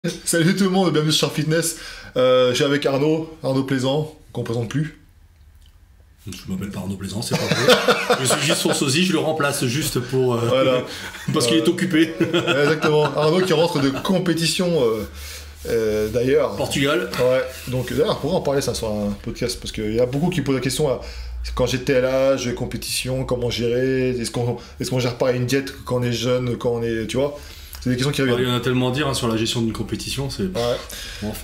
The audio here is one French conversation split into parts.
Salut tout le monde, bienvenue sur Fitness. Je suis avec Arnaud Plaisant, qu'on présente plus. Je m'appelle pas Arnaud Plaisant, c'est pas vrai. Je suis juste son sosie, je le remplace juste pour... Voilà. parce qu'il est occupé. Exactement. Arnaud qui rentre de compétition d'ailleurs. Portugal. Ouais. Donc d'ailleurs, on pourrait en parler ça sur un podcast parce qu'il y a beaucoup qui posent la question là. Quand j'étais à l'âge, compétition, comment gérer? Est-ce qu'on gère pas une diète quand on est jeune, quand on est, tu vois? C'est des questions qui reviennent. Il y en a tellement à dire hein, sur la gestion d'une compétition, c'est... Ouais. On va faire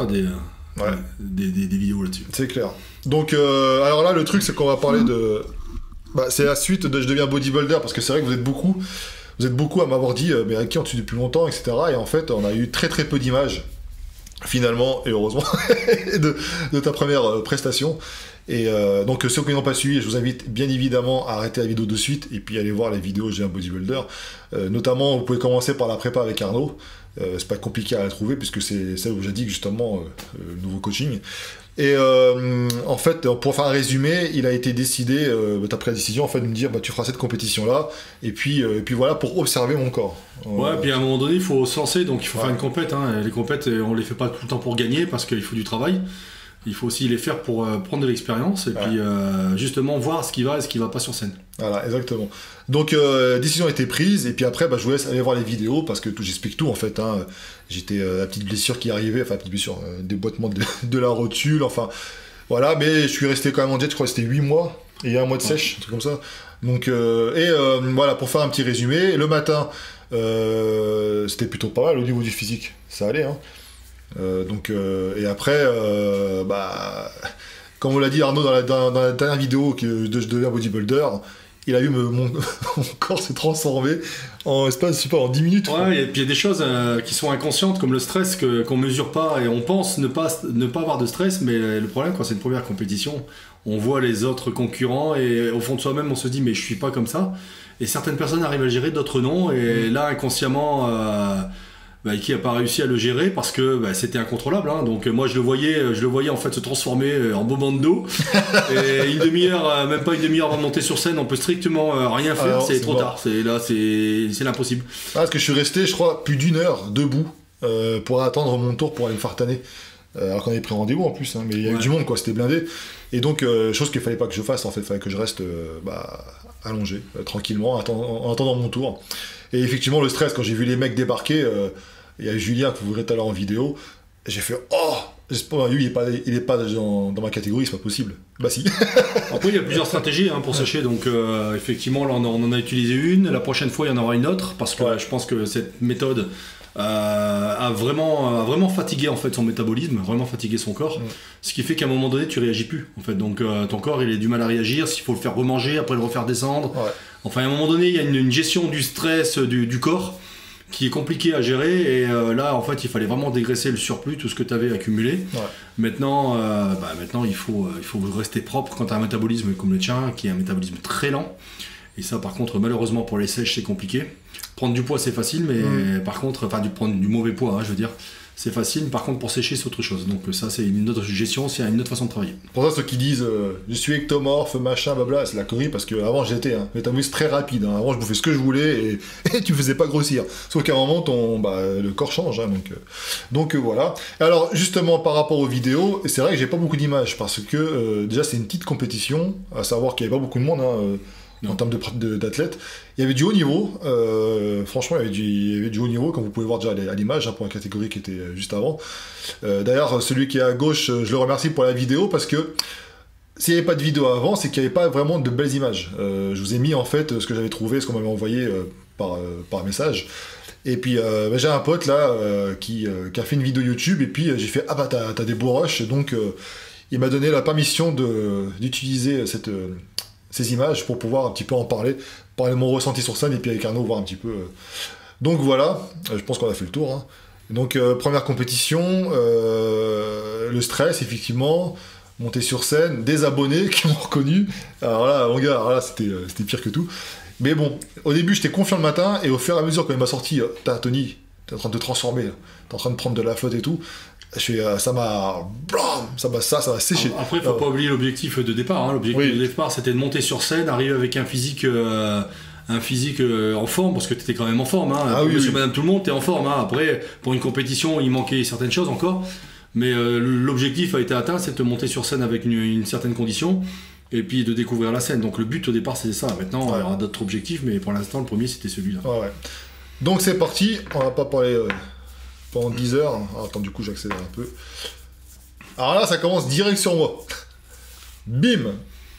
des vidéos là-dessus. C'est clair. Donc, alors là, le truc, c'est qu'on va parler de... Bah, c'est la suite de Je deviens bodybuilder, parce que c'est vrai que vous êtes beaucoup à m'avoir dit, mais à qui on tue depuis longtemps, etc. Et en fait, on a eu très très peu d'images, finalement, et heureusement, de ta première prestation. Et donc ceux qui n'ont pas suivi, je vous invite bien évidemment à arrêter la vidéo de suite et puis aller voir les vidéos J'ai un bodybuilder. Notamment, vous pouvez commencer par la prépa avec Arnaud. C'est pas compliqué à la trouver puisque c'est celle où j'ai dit justement le nouveau coaching. Et en fait, pour faire un résumé, il a été décidé, t'as pris la décision en fait de me dire bah, tu feras cette compétition-là et puis voilà pour observer mon corps. Ouais, puis à un moment donné, il faut se lancer, donc il faut faire une compète. Hein. Les compètes, on les fait pas tout le temps pour gagner parce qu'il faut du travail. Il faut aussi les faire pour prendre de l'expérience et puis justement voir ce qui va et ce qui va pas sur scène. Voilà, exactement. Donc, décision a été prise, et puis après, bah, je vous laisse aller voir les vidéos, parce que j'explique tout, en fait. Hein. J'étais la petite blessure qui arrivait, enfin, petite blessure, déboîtement de la rotule, enfin, voilà, mais je suis resté quand même en diète, je crois que c'était 8 mois, et un mois de sèche, un truc comme ça. Donc, voilà, pour faire un petit résumé, le matin, c'était plutôt pas mal au niveau du physique, ça allait, hein. Et après, bah, comme on l'a dit Arnaud dans la dernière vidéo que je deviens bodybuilder, il a vu mon corps s'est transformé en espace, je sais pas, en 10 minutes. Ouais, et puis il y a des choses qui sont inconscientes comme le stress qu'on mesure pas et on pense ne pas avoir de stress, mais le problème quand c'est une première compétition, on voit les autres concurrents et au fond de soi-même on se dit mais je suis pas comme ça. Et certaines personnes arrivent à le gérer, d'autres non, et là inconsciemment... qui n'a pas réussi à le gérer parce que c'était incontrôlable. Hein. Donc moi je le voyais en fait se transformer en moment d'eau. Et une demi-heure, même pas une demi-heure avant de monter sur scène, on peut strictement rien faire. Alors, c'est trop tard. C'est l'impossible. Ah, parce que je suis resté, je crois, plus d'une heure debout pour attendre mon tour pour aller me faire tanner. Alors qu'on avait pris rendez-vous en plus, hein, mais il y a eu du monde, quoi. C'était blindé. Et donc chose qu'il fallait pas que je fasse en fait, il fallait que je reste allongé tranquillement en attendant mon tour. Et effectivement le stress quand j'ai vu les mecs débarquer. Il y a Julien que vous verrez tout à l'heure en vidéo. J'ai fait oh, j'espère lui il est pas dans ma catégorie, c'est pas possible. Bah si. Après il y a plusieurs stratégies hein, pour sécher. Donc effectivement là on en a utilisé une. La prochaine fois il y en aura une autre parce que je pense que cette méthode a vraiment fatigué en fait son métabolisme, vraiment fatigué son corps. Ce qui fait qu'à un moment donné tu réagis plus en fait. Donc ton corps il a du mal à réagir. S'il faut le faire remanger après le refaire descendre. Enfin à un moment donné il y a une gestion du stress du corps qui est compliqué à gérer et là en fait il fallait vraiment dégraisser le surplus, tout ce que tu avais accumulé. Maintenant il faut rester propre quand tu as un métabolisme comme le tien qui est un métabolisme très lent et ça par contre malheureusement pour les sèches c'est compliqué. Prendre du poids c'est facile mais par contre, enfin prendre du mauvais poids hein, je veux dire c'est facile, par contre pour sécher c'est autre chose. Donc ça c'est une autre gestion, c'est une autre façon de travailler. Pour ça ceux qui disent je suis ectomorphe, machin, blabla, c'est la connerie parce qu'avant j'étais un métabolisme très rapide. Hein. Avant je bouffais ce que je voulais et tu me faisais pas grossir. Sauf qu'à un moment le corps change. Hein, donc voilà. Alors justement par rapport aux vidéos, c'est vrai que j'ai pas beaucoup d'images parce que déjà c'est une petite compétition, à savoir qu'il y avait pas beaucoup de monde. Hein, en termes d'athlètes, il y avait du haut niveau, franchement il y avait du haut niveau comme vous pouvez voir déjà à l'image hein, pour la catégorie qui était juste avant. D'ailleurs celui qui est à gauche, je le remercie pour la vidéo parce que s'il n'y avait pas de vidéo avant, c'est qu'il n'y avait pas vraiment de belles images. Je vous ai mis en fait ce que j'avais trouvé, ce qu'on m'avait envoyé par message. Et puis j'ai un pote là qui a fait une vidéo YouTube et puis j'ai fait ah bah t'as des beaux rushs donc il m'a donné la permission d'utiliser ces images pour pouvoir un petit peu en parler de mon ressenti sur scène et puis avec Arnaud voir un petit peu. Donc voilà, je pense qu'on a fait le tour. Hein. Donc première compétition, le stress effectivement, monter sur scène, des abonnés qui m'ont reconnu. Alors là, mon gars, alors là c'était pire que tout. Mais bon, au début j'étais confiant le matin et au fur et à mesure quand il m'a sorti, Tony, t'es en train de te transformer, t'es en train de prendre de la flotte et tout. Ça m'a séché. Après, il ne faut pas oublier l'objectif de départ. Hein. L'objectif de départ, c'était de monter sur scène, arriver avec un physique un physique en forme, parce que tu étais quand même en forme. Hein. Ah, oui, Monsieur, oui. madame, tout le monde, tu es en forme. Hein. Après, pour une compétition, il manquait certaines choses encore. Mais l'objectif a été atteint, c'est de te monter sur scène avec une certaine condition. Et puis de découvrir la scène. Donc le but au départ, c'était ça. Maintenant, il y aura d'autres objectifs, mais pour l'instant, le premier, c'était celui-là. Ouais, ouais. Donc c'est parti, on va pas parler pendant 10 heures. Ah, attends, du coup, j'accélère un peu. Alors là, ça commence direct sur moi. Bim.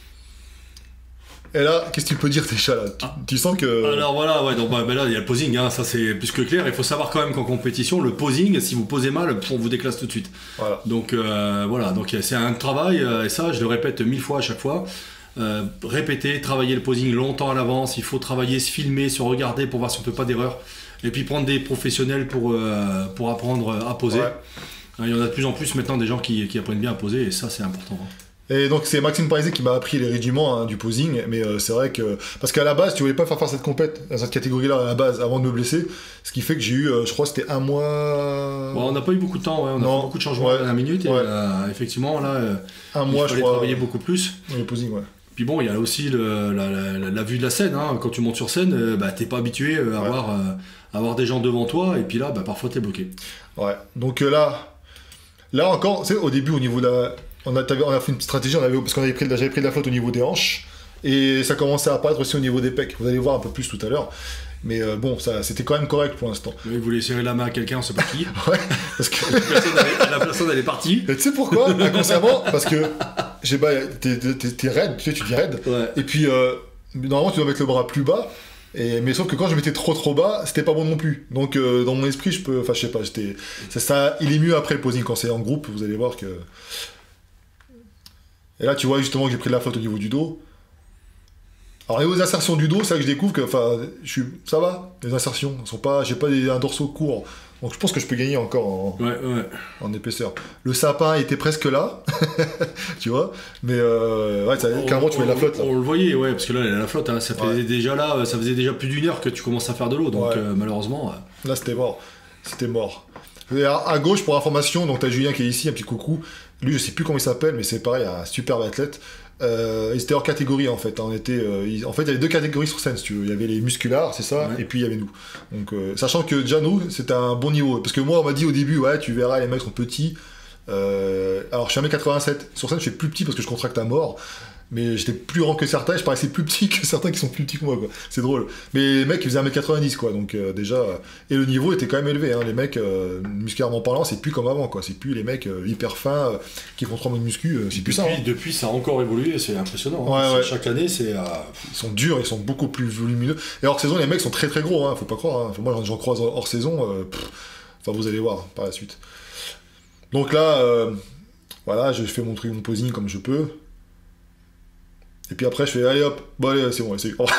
Et là, qu'est-ce que tu peux dire, tes chats là tu sens que... Alors voilà, ouais, donc là il y a le posing, hein, ça c'est plus que clair. Il faut savoir quand même qu'en compétition, le posing, si vous posez mal, on vous déclasse tout de suite. Voilà. Donc voilà, donc c'est un travail, et ça je le répète 1000 fois à chaque fois. Répéter, travailler le posing longtemps à l'avance, il faut travailler, se filmer, se regarder pour voir si on ne fait pas d'erreur. Et puis prendre des professionnels pour apprendre à poser. Ouais. Il y en a de plus en plus maintenant des gens qui apprennent bien à poser, et ça c'est important. Et donc c'est Maxime Parisé qui m'a appris les rudiments du posing, mais c'est vrai que... Parce qu'à la base, tu voulais pas faire cette compète, dans cette catégorie-là à la base, avant de me blesser, ce qui fait que j'ai eu, je crois que c'était un mois... Bon, on n'a pas eu beaucoup de temps, ouais. On a fait beaucoup de changements à la minute, et effectivement là, un mois, il fallait travailler beaucoup plus. Le posing, ouais. Puis bon, il y a aussi la vue de la scène, hein. Quand tu montes sur scène, t'es pas habitué à avoir des gens devant toi, et puis là, parfois t'es bloqué. Ouais, donc là encore, tu sais, au début, au niveau de la... On a fait une petite stratégie, parce qu'on j'avais pris de la flotte au niveau des hanches, et ça commençait à apparaître aussi au niveau des pecs. Vous allez voir un peu plus tout à l'heure. Mais bon, c'était quand même correct pour l'instant. Il voulait serrer la main à quelqu'un, on sait pas qui. Ouais, parce que... la personne, elle est partie. Et tu sais pourquoi? Inconsciemment, parce que t'es raide, tu sais, tu dis raide. Ouais. Et puis, normalement, tu dois mettre le bras plus bas. Mais sauf que quand je mettais trop bas, c'était pas bon non plus. Donc, dans mon esprit, je sais pas, ça, il est mieux après le posing quand c'est en groupe, vous allez voir que... Et là, tu vois justement que j'ai pris de la flotte au niveau du dos. Alors, les insertions du dos, c'est là que je découvre que, ça va, les insertions, j'ai pas un dorsaux court. Donc, je pense que je peux gagner encore en épaisseur. Le sapin était presque là, tu vois, mais carrément, tu mets de la flotte là. On le voyait, ouais, parce que là, la flotte, hein, ça faisait déjà plus d'une heure que tu commences à faire de l'eau, donc malheureusement. Là, c'était mort. C'était mort. Et à gauche, pour information, donc t'as Julien qui est ici, un petit coucou. Lui, je sais plus comment il s'appelle, mais c'est pareil, un superbe athlète. Ils étaient hors catégorie en fait. En fait, il y avait deux catégories sur scène, si tu veux. Il y avait les musculaires, c'est ça, et puis il y avait nous. Donc, sachant que déjà nous, c'était un bon niveau. Parce que moi, on m'a dit au début, ouais, tu verras, les mecs sont petits. Alors, je suis 1m87. Sur scène, je suis plus petit parce que je contracte à mort. Mais j'étais plus grand que certains, je paraissais plus petit que certains qui sont plus petits que moi, quoi. C'est drôle. Mais les mecs, ils faisaient 1m90, quoi. Donc, déjà. Et le niveau était quand même élevé, hein. Les mecs, musculairement parlant, c'est plus comme avant, quoi. C'est plus les mecs hyper fins qui font 3 mois de muscu, c'est plus ça. Hein. Depuis, ça a encore évolué, c'est impressionnant. Hein. Ouais. Chaque année, c'est. Ils sont durs, ils sont beaucoup plus volumineux. Et hors saison, les mecs sont très gros, hein. Faut pas croire. Hein. Moi, j'en croise hors saison. Vous allez voir par la suite. Donc là, voilà, je fais mon posing comme je peux. Et puis après, je fais, allez hop, bon allez, c'est bon, c'est bon.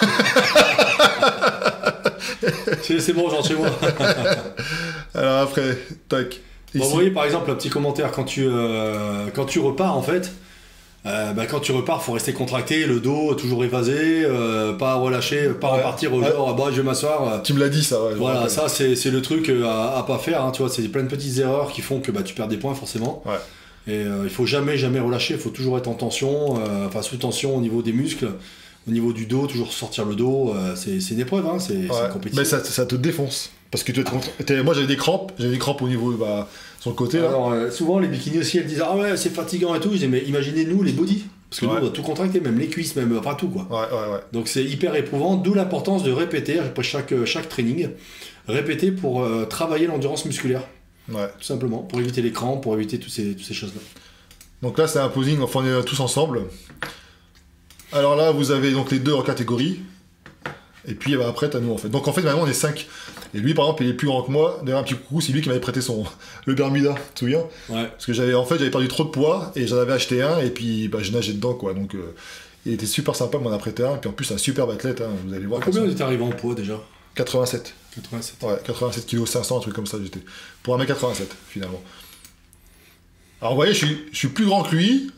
C'est bon, genre chez moi. Alors après, tac. Bon, vous voyez, par exemple, un petit commentaire, quand tu repars, en fait, quand tu repars, faut rester contracté, le dos toujours évasé, pas relâcher, pas repartir au genre, je vais m'asseoir. Tu me l'as dit, ça, ouais. Voilà, ça, c'est le truc à pas faire, hein, tu vois, c'est plein de petites erreurs qui font que tu perds des points, forcément. Ouais. Et il faut jamais relâcher, il faut toujours être en tension, sous tension au niveau des muscles, au niveau du dos, toujours sortir le dos, c'est une épreuve, hein, c'est une compétition. Mais ça te défonce, parce que moi j'avais des crampes au niveau, sur le côté. Alors, là. Souvent les bikinis aussi, elles disent, ah ouais, c'est fatigant et tout, je dis, mais imaginez-nous les body, parce que nous on doit tout contracter, même les cuisses, même pas tout, quoi. Ouais. Donc c'est hyper éprouvant, d'où l'importance de répéter après chaque training, répéter pour travailler l'endurance musculaire. Ouais. Tout simplement, pour éviter les crampes, pour éviter toutes ces choses-là. Donc là, c'est un posing, enfin, on est tous ensemble. Alors là, vous avez donc les deux en catégorie. Et puis après, t'as nous, en fait. Donc en fait, maintenant, on est 5. Et lui, par exemple, il est plus grand que moi. D'ailleurs, un petit coucou, c'est lui qui m'avait prêté le Bermuda, tu te souviens? Ouais. Parce que j'avais perdu trop de poids, et j'en avais acheté un, et puis je nageais dedans, quoi. Donc il était super sympa, il m'en a prêté un. Et puis en plus, un superbe athlète, hein, vous allez voir. Combien on est arrivé en poids déjà? 87. 87. Ouais, 87 kg 500, un truc comme ça, j'étais. Pour 1m87, finalement. Alors, vous voyez, je suis plus grand que lui.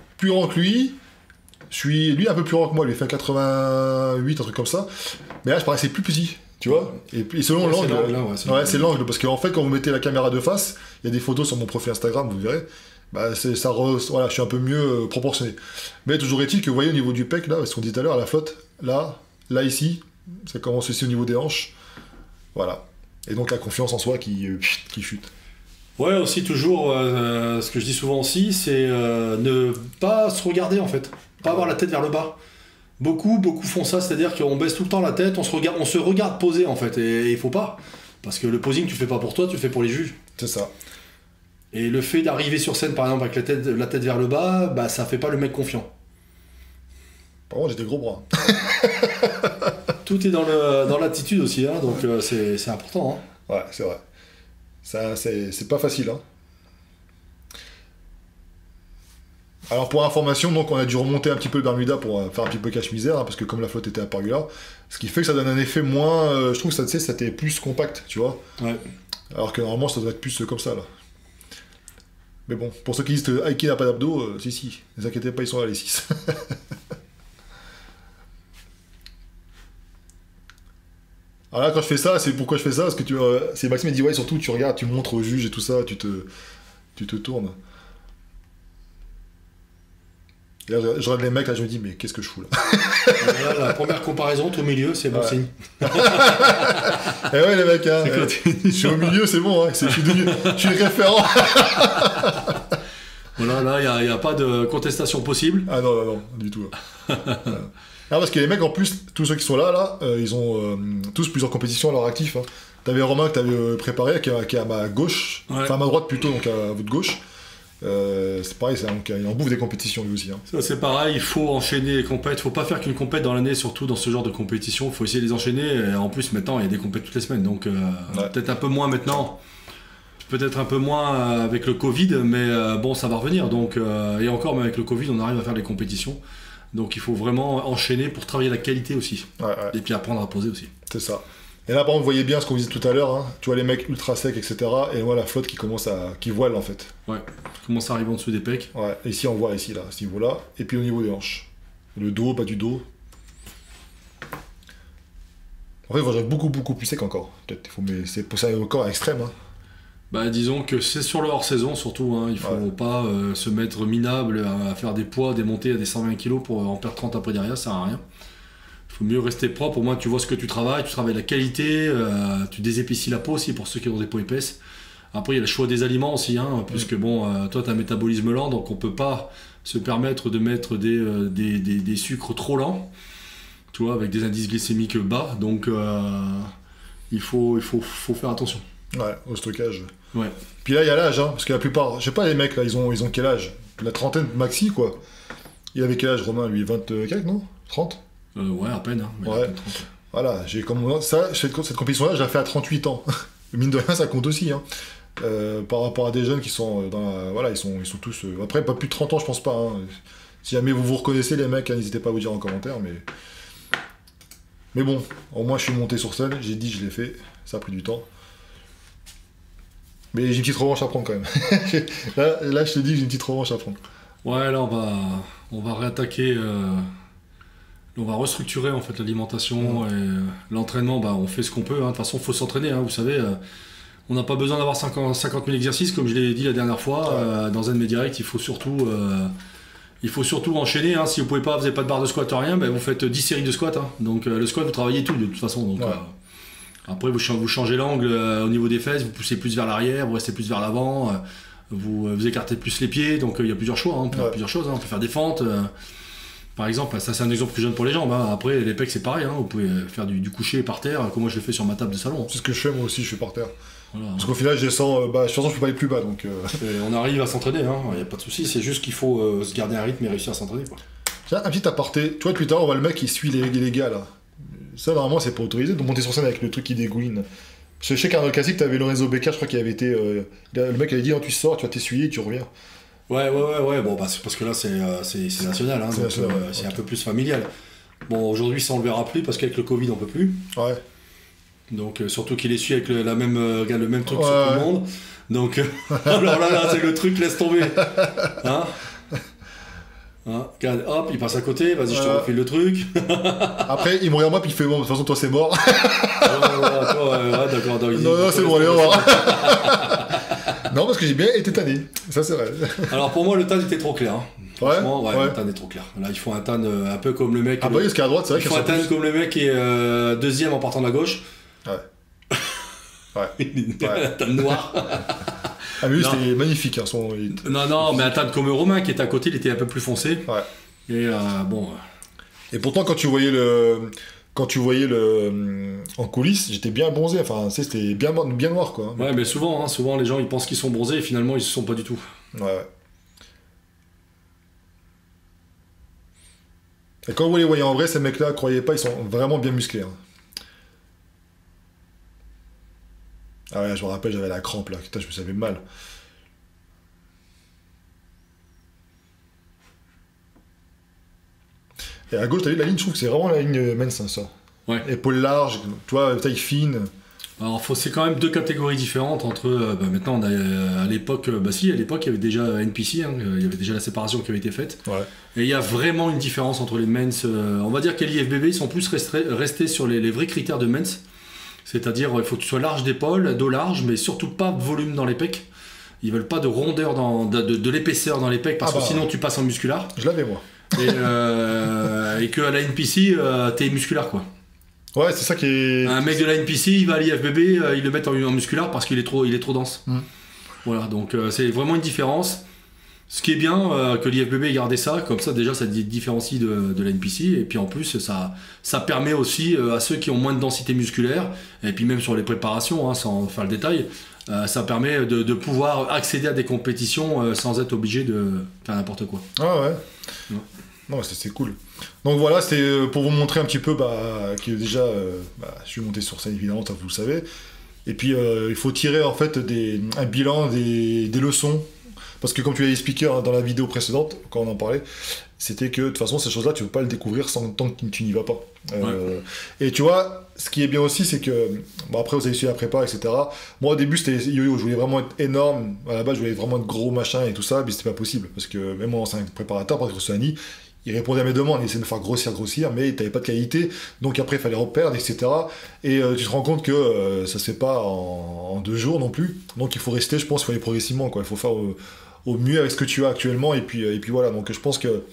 Je suis, lui, un peu plus grand que moi. Lui, il fait 88, un truc comme ça. Mais là, je paraissais plus petit, tu vois. Et puis, selon l'angle. C'est l'angle. Parce qu'en fait, quand vous mettez la caméra de face, il y a des photos sur mon profil Instagram, vous verrez. Voilà, je suis un peu mieux proportionné. Mais toujours est-il que vous voyez au niveau du pec, là, ce qu'on dit tout à l'heure, la flotte, là, ici, Ça commence aussi au niveau des hanches. Voilà. Et donc la confiance en soi qui chute. Ouais, aussi toujours, ce que je dis souvent aussi, c'est ne pas se regarder en fait. Pas avoir la tête vers le bas. Beaucoup font ça, c'est-à-dire qu'on baisse tout le temps la tête, on se regarde poser en fait, et il faut pas. Parce que le posing, tu le fais pas pour toi, tu le fais pour les juges. C'est ça. Et le fait d'arriver sur scène, par exemple, avec la tête vers le bas, bah ça fait pas le mec confiant. Par contre, j'ai des gros bras. Tout est dans l'attitude aussi, hein, donc c'est important. Hein. Ouais, c'est vrai. Ça, c'est pas facile, hein. Alors pour information, donc on a dû remonter un petit peu le Bermuda pour faire un petit peu cache-misère, hein, parce que comme la flotte était à pergola, ce qui fait que ça donne un effet moins... je trouve que ça, tu sais, ça était plus compact, tu vois. Ouais. Alors que normalement ça doit être plus comme ça, là. Mais bon, pour ceux qui disent que Aiki n'a pas d'abdos, si, ne vous inquiétez pas, ils sont là les 6. Alors là, quand je fais ça, c'est pourquoi je fais ça, parce que c'est Maxime qui dit, ouais, surtout tu regardes, tu montres au juge et tout ça, tu te tournes. Et là, je regarde les mecs, là, je me dis, mais qu'est-ce que je fous là? Là, la première comparaison, tout au milieu, c'est bon signe. Et ouais, les mecs, hein, je suis au milieu, c'est bon, hein, je suis référent. Voilà, là, il n'y a pas de contestation possible. Ah non, du tout. Ah, parce que les mecs, en plus, tous ceux qui sont là, ils ont tous plusieurs compétitions à leur actif. Hein. T'avais Romain que t'avais préparé, qui est à ma gauche, enfin à ma droite plutôt, donc à votre gauche. C'est pareil, donc, il en bouffe des compétitions lui aussi. Hein. Ça, c'est pareil, il faut enchaîner les compètes. Il faut pas faire qu'une compète dans l'année, surtout dans ce genre de compétition. Il faut essayer de les enchaîner. Et en plus, maintenant, il y a des compètes toutes les semaines. Donc, peut-être un peu moins maintenant. Peut-être un peu moins avec le Covid, mais bon, ça va revenir. Donc, et encore, même avec le Covid, on arrive à faire les compétitions. Donc, il faut vraiment enchaîner pour travailler la qualité aussi. Ouais. Et puis apprendre à poser aussi. C'est ça. Et là, par exemple, vous voyez bien ce qu'on disait tout à l'heure, hein. Tu vois les mecs ultra secs, etc. Et moi, la flotte qui voile en fait. Ouais, qui commence à arriver en dessous des pecs. Ouais, et ici, on voit ici, là, à ce niveau-là. Et puis au niveau des hanches. Le dos, pas du dos. En fait, il faudrait beaucoup plus sec encore. Peut-être, mais c'est pour ça encore extrême. Hein. Bah, disons que c'est sur le hors-saison surtout. Hein. Il faut pas se mettre minable à faire des poids, des montées à des 120 kg pour en perdre 30 après derrière, ça sert à rien. Il faut mieux rester propre, au moins tu vois ce que tu travailles la qualité, tu désépaissis la peau aussi pour ceux qui ont des peaux épaisses. Après il y a le choix des aliments aussi, hein, puisque bon, toi tu as un métabolisme lent, donc on peut pas se permettre de mettre des sucres trop lents, tu vois, avec des indices glycémiques bas, donc il faut faire attention. Ouais, au stockage. Ouais. Puis là il y a l'âge, hein, parce que la plupart, je sais pas les mecs là, ils ont quel âge? La trentaine maxi quoi. Il avait quel âge Romain lui? 24 non? 30? Ouais, à peine. Hein, ouais. Voilà, cette compétition-là, je l'ai fait à 38 ans. Mine de rien, ça compte aussi. Hein. Par rapport à des jeunes qui sont dans la... Voilà, ils sont tous... Après, pas plus de 30 ans, je pense pas. Hein. Si jamais vous reconnaissez, les mecs, hein, n'hésitez pas à vous dire en commentaire. Mais bon, au moins, je suis monté sur scène. J'ai dit, je l'ai fait. Ça a pris du temps. Mais j'ai une petite revanche à prendre quand même. là, je te dis, j'ai une petite revanche à prendre. Ouais, là, on va réattaquer... On va restructurer en fait l'alimentation et l'entraînement, bah, on fait ce qu'on peut. Hein. De toute façon, il faut s'entraîner. Hein. Vous savez, on n'a pas besoin d'avoir 50 000 exercices, comme je l'ai dit la dernière fois. Dans un de mes directs, il faut surtout enchaîner. Hein. Si vous pouvez pas, vous n'avez pas de barre de squat, rien, bah, vous faites 10 séries de squat. Hein. Donc le squat, vous travaillez tout de toute façon. Donc, après, vous changez l'angle au niveau des fesses, vous poussez plus vers l'arrière, vous restez plus vers l'avant, vous écartez plus les pieds. Donc il y a plusieurs choix. Hein. On peut faire plusieurs choses. Hein. On peut faire des fentes. Par exemple, ça c'est un exemple plus jeune pour les jambes. Hein. Après, les pecs c'est pareil. Hein. Vous pouvez faire du coucher par terre, comme moi je le fais sur ma table de salon. C'est ce que je fais moi aussi, je fais par terre. Voilà. Parce qu'au final, je descends. De toute façon, je peux pas aller plus bas. Donc, on arrive à s'entraîner, il n'y a pas de souci. C'est juste qu'il faut se garder un rythme et réussir à s'entraîner. Tiens, un petit aparté. Tu vois, depuis tard, on voit le mec qui suit les gars là. Ça, normalement, c'est pas autorisé de monter sur scène avec le truc qui dégouline. Je sais qu'à un classique, t'avais Lorenzo Becker, je crois qu'il avait été. Le mec avait dit tu sors, tu vas t'essuyer et tu reviens. Ouais. Bon, bah, c'est parce que là, c'est national, hein, c'est un peu plus familial. Bon, aujourd'hui, ça, on le verra plus, parce qu'avec le Covid, on peut plus. Ouais. Donc, surtout qu'il essuie avec le même truc sur tout le monde. Donc, alors là, c'est le truc, laisse tomber. Hein, hop, il passe à côté, vas-y, je te refile le truc. Après, il me regarde moi, puis il fait bon, de toute façon, toi, c'est mort. D'accord. Non, c'est bon, allez, au revoir. Non, parce que j'ai bien été tanné. Ça, c'est vrai. Alors, pour moi, le tas était trop clair. Hein. Franchement, ouais. un tan est trop clair. Là, il faut un tan un peu comme le mec. Ah bah oui, parce qu'à droite, c'est vrai il qu'il faut un tan comme le mec qui est deuxième en partant de la gauche. Ouais. Ouais. Un tan noir. Ah mais lui, c'était magnifique, hein, Non, mais un tan comme Romain qui était à côté, il était un peu plus foncé. Ouais. Et bon. Et pourtant, quand tu voyais le en coulisses, j'étais bien bronzé. Enfin, c'était bien noir, quoi. Ouais, mais souvent les gens ils pensent qu'ils sont bronzés et finalement ils ne sont pas du tout. Ouais. Et quand vous les voyez en vrai, ces mecs-là, croyez pas, ils sont vraiment bien musclés. Hein. Ah ouais, je me rappelle, j'avais la crampe là. Putain, je me savais mal. Et à gauche, t'as vu la ligne, je trouve que c'est vraiment la ligne mince, hein, ça. Ouais. Épaules larges, tu vois, taille fine. Alors c'est quand même deux catégories différentes entre maintenant on a, à l'époque à l'époque il y avait déjà NPC, hein, il y avait déjà la séparation qui avait été faite. Ouais. Et il y a vraiment une différence entre les mens. On va dire qu'à l'IFBB ils sont plus restés sur les vrais critères de mens. C'est-à-dire il faut que tu sois large d'épaule, dos large, mais surtout pas de volume dans les pecs. Ils veulent pas de rondeur de l'épaisseur dans les pecs parce que sinon tu passes en musculaire. Je l'avais moi. Et qu'à la NPC t'es musculaire quoi. Ouais, c'est ça qui est. Un mec de la NPC, il va à l'IFBB, ils le mettent en musculaire parce qu'il est trop dense. Voilà, donc c'est vraiment une différence. Ce qui est bien, que l'IFBB ait gardé ça, comme ça déjà ça te différencie de la NPC, et puis en plus ça permet aussi à ceux qui ont moins de densité musculaire, et puis même sur les préparations, hein, sans faire le détail, ça permet de pouvoir accéder à des compétitions sans être obligé de faire n'importe quoi. Ah ouais. Non, c'est cool. Donc voilà, c'était pour vous montrer un petit peu que déjà, je suis monté sur scène évidemment, ça vous le savez. Et puis il faut tirer en fait un bilan des leçons. Parce que comme tu l'as expliqué dans la vidéo précédente, quand on en parlait, c'était que de toute façon ces choses-là, tu ne peux pas le découvrir tant que tu n'y vas pas. Et tu vois, ce qui est bien aussi, c'est que, après vous avez suivi la prépa, etc. Moi au début c'était yo-yo, je voulais vraiment être énorme, à la base je voulais vraiment être gros machin et tout ça, mais c'était pas possible. Parce que même mon ancien préparateur, parce que Sony, il répondait à mes demandes, il essayait de me faire grossir, mais t'avais pas de qualité, donc après il fallait reperdre, etc. Et tu te rends compte que ça se fait pas en 2 jours non plus, donc il faut rester, je pense, il faut aller progressivement, quoi. Il faut faire au mieux avec ce que tu as actuellement, et puis voilà, donc je pense que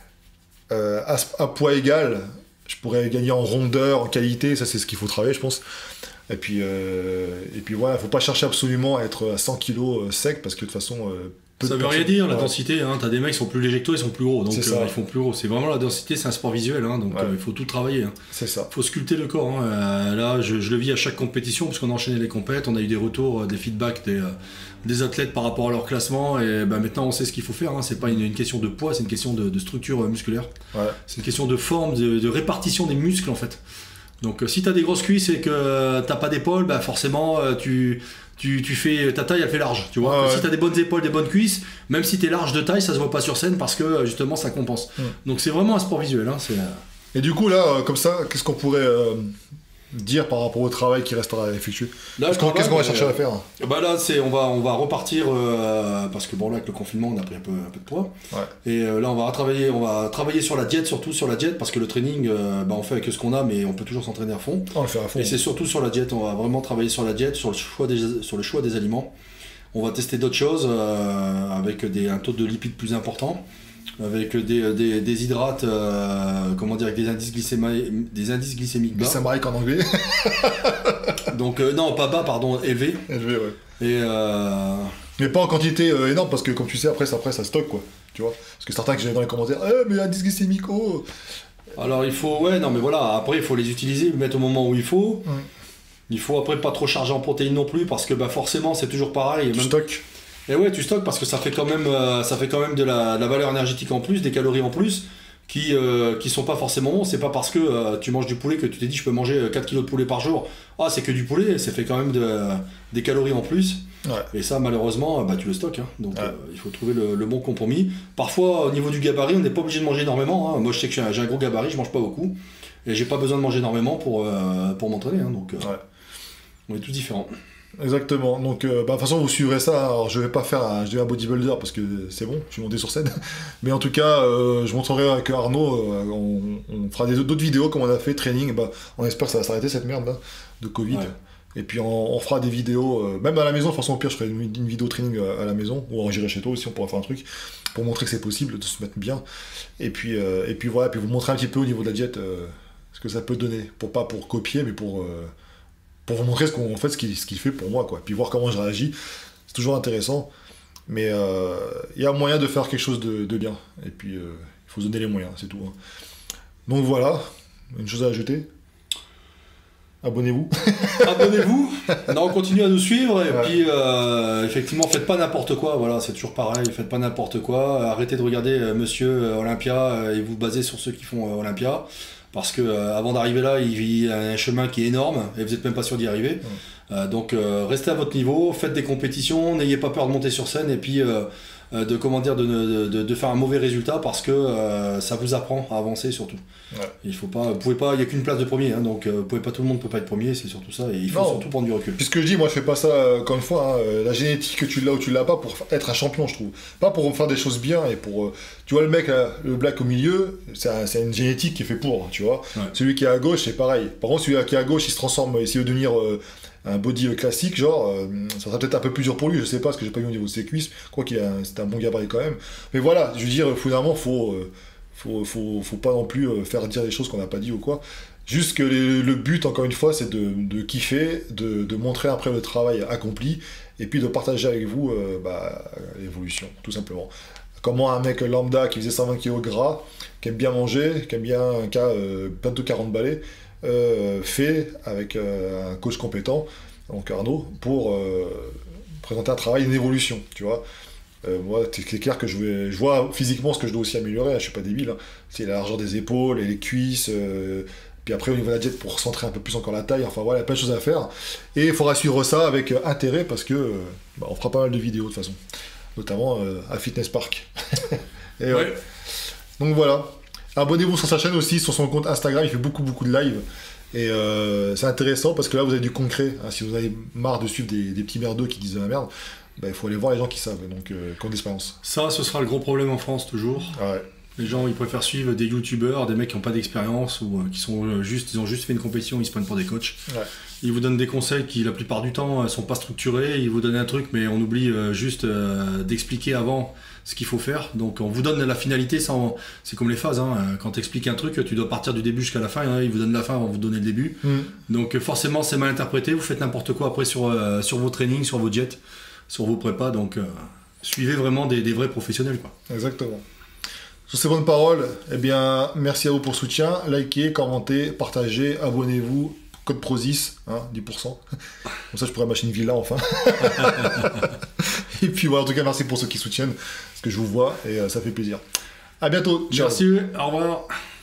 à poids égal, je pourrais gagner en rondeur, en qualité, ça c'est ce qu'il faut travailler, je pense. Et puis voilà, faut pas chercher absolument à être à 100 kg sec, parce que de toute façon... ça veut rien dire, la densité, hein. T'as des mecs qui sont plus légers que toi, ils sont plus gros, donc ils font plus gros. C'est vraiment la densité, c'est un sport visuel, hein, donc il faut tout travailler. Hein. C'est ça. Faut sculpter le corps. Hein. Là, je le vis à chaque compétition, parce qu'on a enchaîné les compètes, on a eu des retours, des feedbacks des athlètes par rapport à leur classement, et maintenant on sait ce qu'il faut faire. Hein. C'est pas une question de poids, c'est une question de structure musculaire. Ouais. C'est une question de forme, de répartition des muscles en fait. Donc si t'as des grosses cuisses et que t'as pas d'épaule, forcément tu fais ta taille, elle fait large, tu vois. Si t'as des bonnes épaules, des bonnes cuisses, même si t'es large de taille, ça se voit pas sur scène parce que justement ça compense. Donc c'est vraiment un sport visuel. Hein, Et du coup là, comme ça, qu'est-ce qu'on pourrait dire par rapport au travail qui restera à effectuer? Qu'est-ce qu'on va chercher à faire? Là on va repartir parce que là avec le confinement on a pris un peu de poids. Ouais. Et là on va travailler sur la diète, surtout sur la diète, parce que le training on fait avec ce qu'on a, mais on peut toujours s'entraîner à fond. On le fait à fond. Et c'est surtout sur la diète, on va vraiment travailler sur la diète, sur le choix des aliments. On va tester d'autres choses avec un taux de lipides plus important, avec des hydrates, avec des indices glycémiques bas. Glycémique en anglais. Donc non, pas bas, pardon, élevé. Élevé, ouais. Et mais pas en quantité énorme, parce que comme tu sais, après ça stocke, quoi. Tu vois. Parce que certains que j'ai dans les commentaires, mais indice glycémique, oh. Alors il faut, après il faut les utiliser, les mettre au moment où il faut. Il faut après pas trop charger en protéines non plus, parce que forcément c'est toujours pareil. Tu stockes. Et ouais, tu stockes parce que ça fait quand même de la valeur énergétique en plus, des calories en plus, qui sont pas forcément bons. C'est pas parce que tu manges du poulet que tu t'es dit je peux manger 4 kilos de poulet par jour. Ah, c'est que du poulet, ça fait quand même des calories en plus. Ouais. Et ça, malheureusement, tu le stockes. Hein. Donc il faut trouver le bon compromis. Parfois, au niveau du gabarit, on n'est pas obligé de manger énormément. Hein. Moi, je sais que j'ai un gros gabarit, je mange pas beaucoup. Et j'ai pas besoin de manger énormément pour m'entraîner. Hein. Donc on est tous différents. Exactement, donc de toute façon vous suivrez ça. Alors je vais pas faire un bodybuilder parce que c'est bon, je suis monté sur scène, mais en tout cas je montrerai avec Arnaud, on fera d'autres vidéos comme on a fait, training, on espère que ça va s'arrêter cette merde là de Covid, Et puis on fera des vidéos, même à la maison, de toute façon au pire je ferai une vidéo training à la maison, ou j'irai chez toi aussi, on pourra faire un truc, pour montrer que c'est possible de se mettre bien. Et puis voilà, puis vous montrer un petit peu au niveau de la diète ce que ça peut donner, pas pour copier, mais pour vous montrer ce qu'il fait pour moi, quoi. Puis voir comment je réagis, c'est toujours intéressant. Mais il y a moyen de faire quelque chose de bien. Et puis il faut se donner les moyens, c'est tout. Hein. Donc voilà, une chose à ajouter. Abonnez-vous. Abonnez-vous. Non, continuez à nous suivre. Et puis, effectivement, faites pas n'importe quoi. Voilà, c'est toujours pareil. Faites pas n'importe quoi. Arrêtez de regarder Monsieur Olympia et vous basez sur ceux qui font Olympia. Parce que avant d'arriver là, il y a un chemin qui est énorme et vous n'êtes même pas sûr d'y arriver. Donc, restez à votre niveau. Faites des compétitions. N'ayez pas peur de monter sur scène. Et puis, de faire un mauvais résultat parce que ça vous apprend à avancer surtout. Ouais. Il faut pas, vous pouvez pas, il n'y a qu'une place de premier, hein, donc vous pouvez pas, tout le monde peut pas être premier, c'est surtout ça, et il faut surtout prendre du recul. Puis ce que je dis, moi je fais pas ça encore une fois, hein, la génétique que tu l'as ou tu l'as pas pour être un champion, je trouve. Pas pour faire des choses bien et pour, tu vois le mec, là, le black au milieu, c'est une génétique qui est fait pour, tu vois. Ouais. Celui qui est à gauche, c'est pareil. Par contre, celui qui est à gauche, il se transforme, il veut devenir un body classique, genre, ça sera peut-être un peu plus dur pour lui, je sais pas, parce que j'ai pas vu au niveau de ses cuisses, je crois c'était un bon gabarit quand même. Mais voilà, je veux dire, finalement, faut pas non plus faire dire des choses qu'on n'a pas dit ou quoi. Juste que le but, encore une fois, c'est de kiffer, de montrer après le travail accompli, et puis de partager avec vous l'évolution, tout simplement. Comment un mec lambda qui faisait 120 kg gras, qui aime bien manger, qui aime bien un cas bientôt 40 balais, fait avec un coach compétent, donc Arnaud, pour présenter un travail, une évolution, tu vois. Moi, c'est clair que je vois physiquement ce que je dois aussi améliorer, hein, je suis pas débile, hein. C'est la largeur des épaules et les cuisses, puis après au niveau de la diète pour centrer un peu plus encore la taille, enfin voilà, il y a plein de choses à faire, et il faudra suivre ça avec intérêt parce que on fera pas mal de vidéos de toute façon, notamment à Fitness Park. Et ouais. Donc voilà. Abonnez-vous sur sa chaîne aussi, sur son compte Instagram, il fait beaucoup de live. Et c'est intéressant parce que là vous avez du concret. Hein, si vous avez marre de suivre des petits merdeux qui disent de la merde, il faut aller voir les gens qui savent, donc qui ont d'expérience. Ça, ce sera le gros problème en France toujours. Ah ouais. Les gens, ils préfèrent suivre des youtubeurs, des mecs qui n'ont pas d'expérience ou qui sont ils ont juste fait une compétition, ils se prennent pour des coachs. Ouais. Ils vous donnent des conseils qui, la plupart du temps, ne sont pas structurés. Ils vous donnent un truc, mais on oublie juste d'expliquer avant ce qu'il faut faire. Donc, on vous donne la finalité. C'est comme les phases. Hein. Quand tu expliques un truc, tu dois partir du début jusqu'à la fin. Hein. Ils vous donnent la fin avant de vous donner le début. Donc, forcément, c'est mal interprété. Vous faites n'importe quoi après sur vos trainings, sur vos jets, sur vos prépas. Donc, suivez vraiment des vrais professionnels, quoi. Exactement. Sur ces bonnes paroles, eh bien, merci à vous pour le soutien. Likez, commentez, partagez, abonnez-vous. Code PROSIS, hein, 10%. Comme ça, je pourrais m'acheter une villa, enfin. Et puis, voilà, en tout cas, merci pour ceux qui soutiennent, parce que je vous vois, et ça fait plaisir. À bientôt. Ciao. Merci, au revoir.